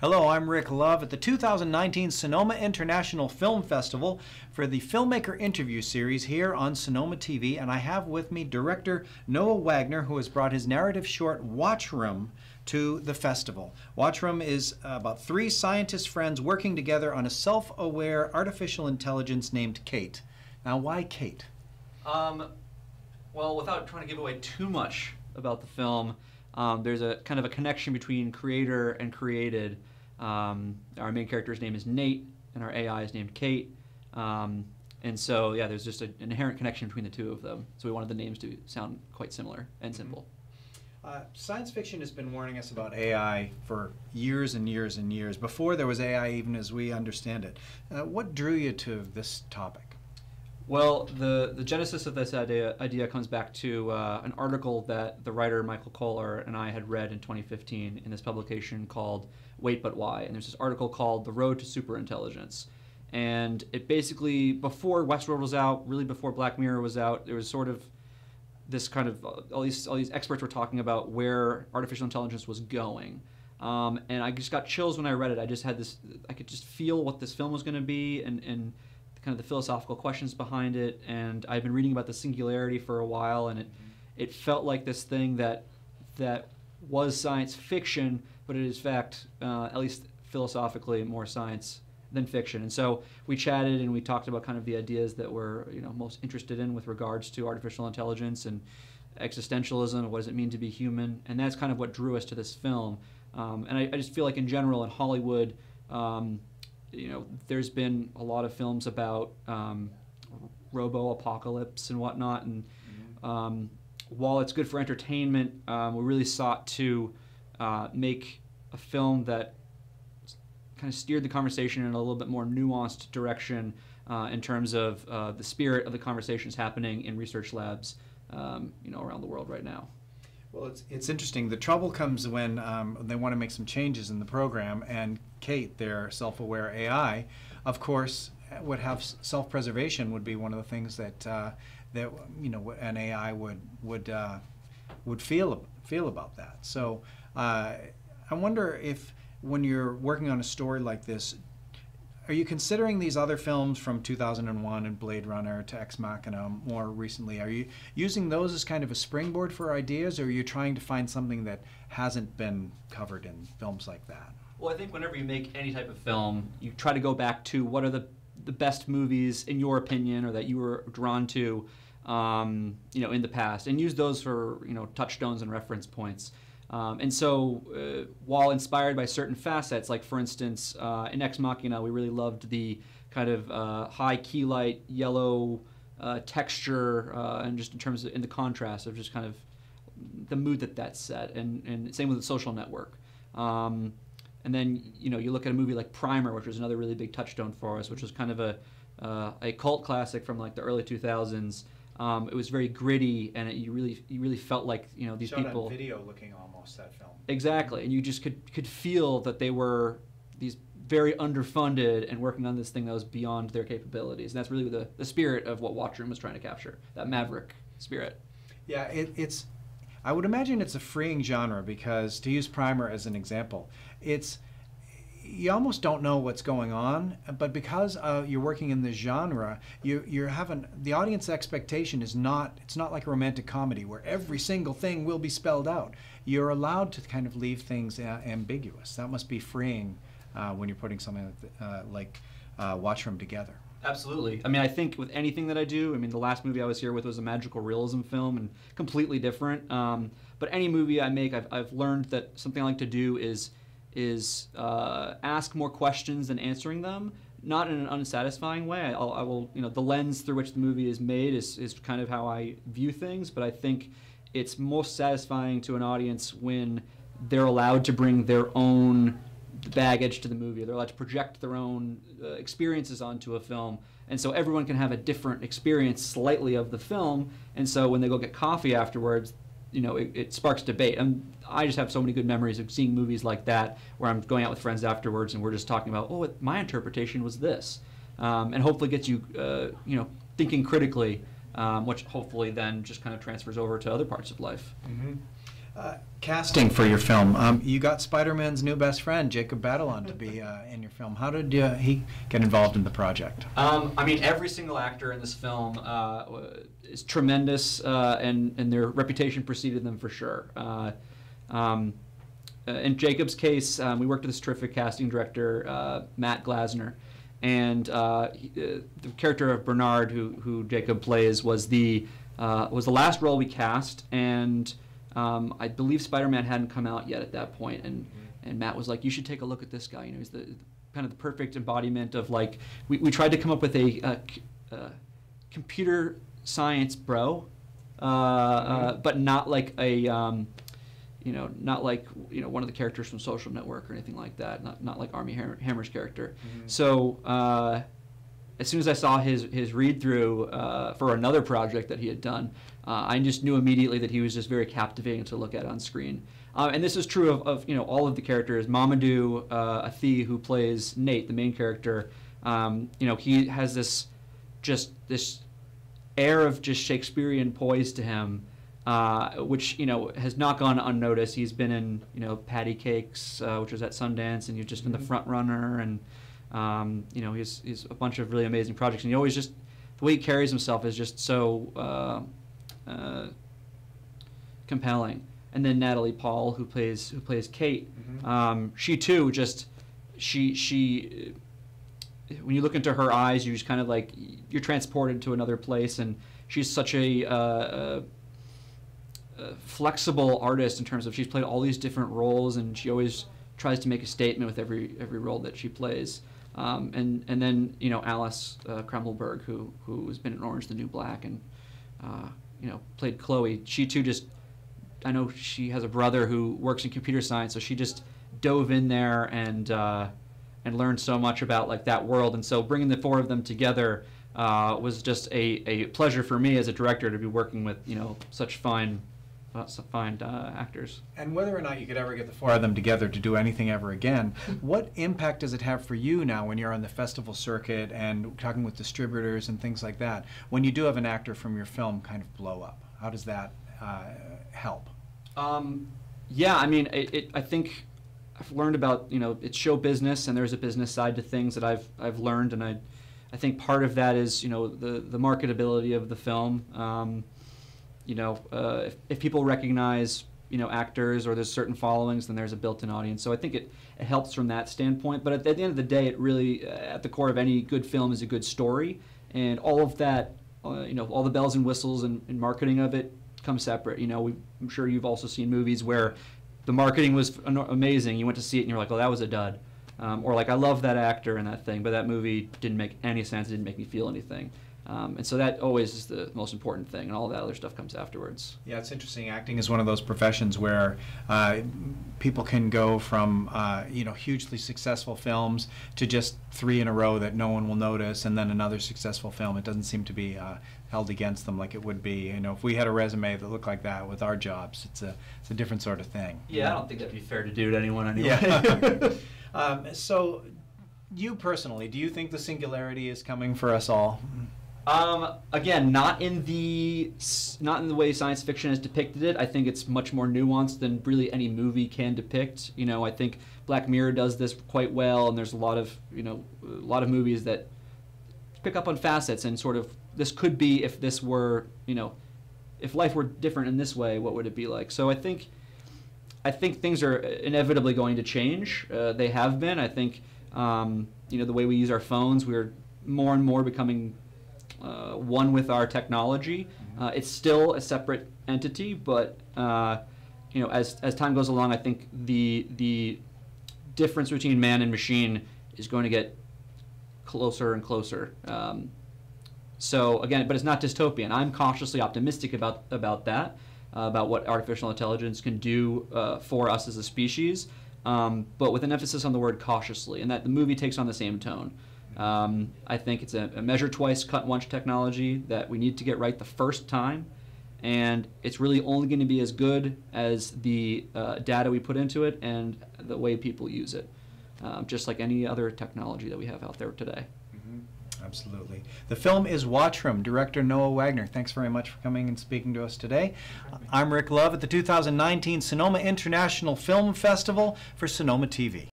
Hello, I'm Rick Love at the 2019 Sonoma International Film Festival for the Filmmaker Interview Series here on Sonoma TV, and I have with me director Noah Wagner, who has brought his narrative short Watchroom to the festival. Watchroom is about three scientist friends working together on a self-aware artificial intelligence named Kate. Now, why Kate? Well, without trying to give away too much about the film, there's a kind of a connection between creator and created. Our main character's name is Nate, and our AI is named Kate. And so, yeah, there's just an inherent connection between the two of them. So we wanted the names to sound quite similar and simple. Science fiction has been warning us about AI for years and years and years, before there was AI even as we understand it. What drew you to this topic? Well, the genesis of this idea comes back to an article that the writer Michael Kohler and I had read in 2015 in this publication called Wait But Why. And there's this article called The Road to Superintelligence. And it basically, before Westworld was out, really before Black Mirror was out, there was sort of this kind of, all these experts were talking about where artificial intelligence was going. And I just got chills when I read it. I just had this, I could just feel what this film was going to be and kind of the philosophical questions behind it. And I've been reading about the singularity for a while, and it felt like this thing that was science fiction, but it is fact, at least philosophically, more science than fiction. And so we chatted and we talked about kind of the ideas that we're most interested in with regards to artificial intelligence and existentialism. What does it mean to be human? And that's kind of what drew us to this film. And I just feel like in general in Hollywood, there's been a lot of films about robo-apocalypse and whatnot, and while it's good for entertainment, we really sought to make a film that kind of steered the conversation in a little bit more nuanced direction in terms of the spirit of the conversations happening in research labs around the world right now. Well, it's interesting. The trouble comes when they want to make some changes in the program, and Kate, their self-aware AI, of course, would have self-preservation would be one of the things that an AI would feel about that. So I wonder if when you're working on a story like this, are you considering these other films from 2001 and Blade Runner to Ex Machina more recently? Are you using those as kind of a springboard for ideas, or are you trying to find something that hasn't been covered in films like that? Well, I think whenever you make any type of film, you try to go back to what are the best movies, in your opinion, or that you were drawn to in the past, and use those for touchstones and reference points. And so while inspired by certain facets, like for instance, in Ex Machina, we really loved the kind of high key light, yellow texture, and just in terms of in the contrast of just kind of the mood that set, and same with The Social Network. And then you look at a movie like Primer, which was another really big touchstone for us, which was kind of a cult classic from like the early 2000s. It was very gritty, and you really felt like these Shot people. On video looking almost, that film. Exactly, and you just could feel that they were these very underfunded and working on this thing that was beyond their capabilities, and that's really the spirit of what Watchroom was trying to capture, that maverick spirit. Yeah, it's. I would imagine it's a freeing genre because, to use Primer as an example, you almost don't know what's going on, but because you're working in this genre, you're having the audience expectation is not. It's not like a romantic comedy where every single thing will be spelled out. You're allowed to kind of leave things ambiguous. That must be freeing when you're putting something like Watchroom together. Absolutely. I mean, I think with anything that I do, the last movie I was here with was a magical realism film and completely different. But any movie I make, I've learned that something I like to do is ask more questions than answering them, not in an unsatisfying way. I will, the lens through which the movie is made is kind of how I view things, but I think it's most satisfying to an audience when they're allowed to bring their own baggage to the movie. They're allowed to project their own experiences onto a film, and so everyone can have a different experience slightly of the film, and so when they go get coffee afterwards, it sparks debate. And I just have so many good memories of seeing movies like that where I'm going out with friends afterwards and we're just talking about, my interpretation was this, and hopefully gets you thinking critically, which hopefully then just kind of transfers over to other parts of life. Mm-hmm. Casting for your film. You got Spider-Man's new best friend, Jacob Batalon, to be in your film. How did he get involved in the project? I mean, every single actor in this film is tremendous, and their reputation preceded them for sure. In Jacob's case, we worked with this terrific casting director, Matt Glasner, and the character of Bernard, who Jacob plays, was the last role we cast, and I believe Spider-Man hadn't come out yet at that point, and Matt was like, "You should take a look at this guy. You know, he's the kind of the perfect embodiment of like." We tried to come up with a computer science bro, but not like a not like one of the characters from Social Network or anything like that. Not like Armie Hammer's character. Mm-hmm. So as soon as I saw his read through for another project that he had done, I just knew immediately that he was just very captivating to look at on screen. And this is true of all of the characters. Mamadou Athie, who plays Nate, the main character, he has this air of just Shakespearean poise to him, which has not gone unnoticed. He's been in Patty Cakes, which was at Sundance, and he's just been the front runner, and he's a bunch of really amazing projects. And he always just, the way he carries himself is just so compelling. And then Natalie Paul, who plays Kate, she too she when you look into her eyes, you just kind of like, you're transported to another place, and she's such a flexible artist in terms of she's played all these different roles, and she always tries to make a statement with every role that she plays. And then Alice Kremmelberg, who has been in Orange the New Black, and played Chloe. She too I know she has a brother who works in computer science, so she just dove in there and learned so much about like that world. And so bringing the four of them together was just a pleasure for me as a director to be working with such fine actors. And whether or not you could ever get the four of them together to do anything ever again, what impact does it have for you now when you're on the festival circuit and talking with distributors and things like that, when you do have an actor from your film kind of blow up? How does that help? Yeah, I mean, I think I've learned about, it's show business, and there's a business side to things that I've learned, and I think part of that is, the marketability of the film. If people recognize, actors, or there's certain followings, then there's a built-in audience. So I think it helps from that standpoint. But at the end of the day, it really, at the core of any good film is a good story. And all of that, all the bells and whistles and marketing of it come separate. I'm sure you've also seen movies where the marketing was amazing. You went to see it and you're like, oh, that was a dud. Or like, I love that actor and that thing, but that movie didn't make any sense. It didn't make me feel anything. And so that always is the most important thing, and all that other stuff comes afterwards. Yeah, it's interesting. Acting is one of those professions where people can go from hugely successful films to just 3 in a row that no one will notice, and then another successful film. It doesn't seem to be held against them like it would be. If we had a resume that looked like that with our jobs, it's a different sort of thing. Yeah, I don't think that'd be fair to do to anyone anyway. Yeah. So, you personally, do you think the singularity is coming for us all? Again, not in the way science fiction has depicted it. I think it's much more nuanced than really any movie can depict. I think Black Mirror does this quite well, and there's a lot of movies that pick up on facets and sort of, this could be if this were, if life were different in this way, what would it be like? So I think things are inevitably going to change. They have been. I think the way we use our phones, we're more and more becoming one with our technology. It's still a separate entity, but as time goes along, I think the difference between man and machine is going to get closer and closer. So again, but it's not dystopian. I'm cautiously optimistic about that, about what artificial intelligence can do for us as a species, but with an emphasis on the word cautiously, and that the movie takes on the same tone. I think it's a measure twice, cut once technology that we need to get right the first time, and it's really only going to be as good as the data we put into it and the way people use it, just like any other technology that we have out there today. Absolutely. The film is Watchroom. Director Noah Wagner. Thanks very much for coming and speaking to us today. I'm Rick Love at the 2019 Sonoma International Film Festival for Sonoma TV.